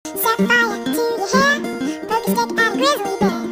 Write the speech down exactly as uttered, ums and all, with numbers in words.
Set fire to your hair, poke a stick at a grizzly bear.